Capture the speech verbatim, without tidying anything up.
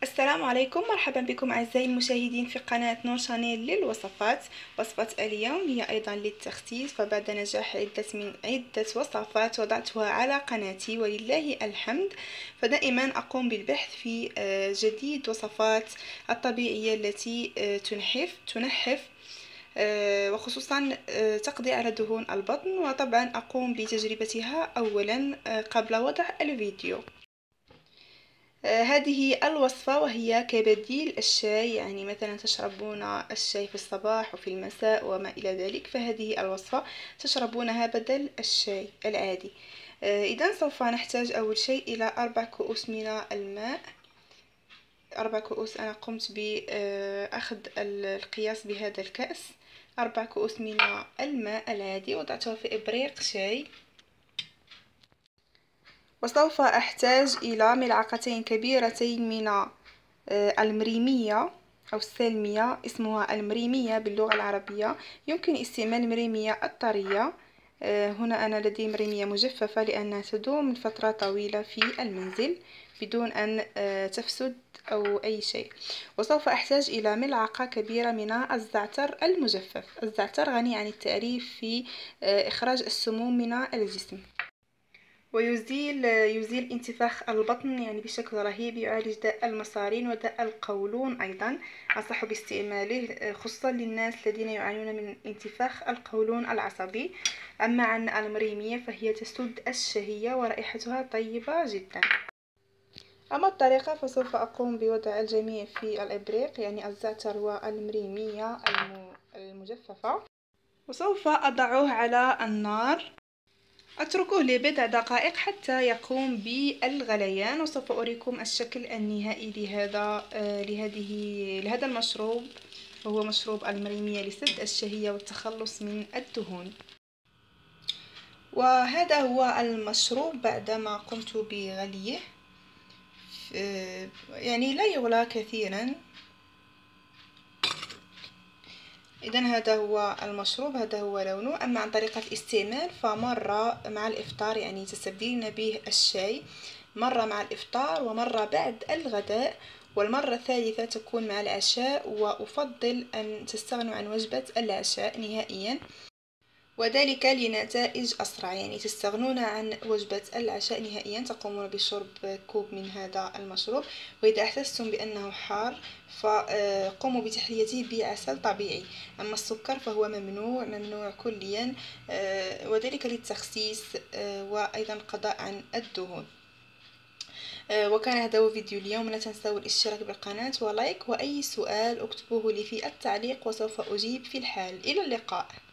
السلام عليكم، مرحبا بكم أعزائي المشاهدين في قناة نور شانيل للوصفات. وصفة اليوم هي أيضا للتخسيس، فبعد نجاح عدة من عدة وصفات وضعتها على قناتي ولله الحمد. فدائما أقوم بالبحث في جديد وصفات الطبيعية التي تنحف تنحف وخصوصا تقضي على دهون البطن، وطبعا أقوم بتجربتها أولا قبل وضع الفيديو. آه هذه الوصفة وهي كبديل الشاي، يعني مثلا تشربون الشاي في الصباح وفي المساء وما إلى ذلك، فهذه الوصفة تشربونها بدل الشاي العادي. آه إذن سوف نحتاج أول شيء إلى أربع كؤوس من الماء. أربع كؤوس، أنا قمت بأخذ القياس بهذا الكأس. أربع كؤوس من الماء العادي وضعتها في إبريق شاي. وسوف أحتاج إلى ملعقتين كبيرتين من المريمية أو السلمية، اسمها المريمية باللغة العربية. يمكن استعمال المريمية الطرية، هنا أنا لدي مريمية مجففة لأنها تدوم لفترة طويلة في المنزل بدون أن تفسد أو أي شيء. وسوف أحتاج إلى ملعقة كبيرة من الزعتر المجفف. الزعتر غني عن التعريف في إخراج السموم من الجسم، ويزيل يزيل انتفاخ البطن يعني بشكل رهيب، يعالج داء المصارين وداء القولون أيضا. أنصح باستعماله خصوصا للناس الذين يعانون من انتفاخ القولون العصبي. أما عن المريمية فهي تسد الشهية ورائحتها طيبة جدا. أما الطريقة فسوف أقوم بوضع الجميع في الإبريق، يعني الزعتر والمريمية المجففة، وسوف أضعه على النار. أتركه لبضع دقائق حتى يقوم بالغليان، وسوف أريكم الشكل النهائي لهذا لهذه لهذا المشروب. هو مشروب المريمية لسد الشهية والتخلص من الدهون. وهذا هو المشروب بعدما قمت بغليه، يعني لا يغلى كثيرا. إذن هذا هو المشروب، هذا هو لونه. أما عن طريقة الاستعمال فمرة مع الإفطار، يعني تستبدلين به الشاي مرة مع الإفطار ومرة بعد الغداء، والمرة الثالثة تكون مع العشاء. وأفضل أن تستغنوا عن وجبة العشاء نهائيا، وذلك لنتائج أسرع. يعني تستغنون عن وجبة العشاء نهائيا، تقومون بشرب كوب من هذا المشروب. وإذا أحسستم بأنه حار فقوموا بتحليته بعسل طبيعي. أما السكر فهو ممنوع ممنوع كليا، وذلك للتخسيس وأيضا القضاء عن الدهون. وكان هذا هو فيديو اليوم. لا تنسوا الاشتراك بالقناة ولايك، وأي سؤال اكتبوه لي في التعليق وسوف أجيب في الحال. إلى اللقاء.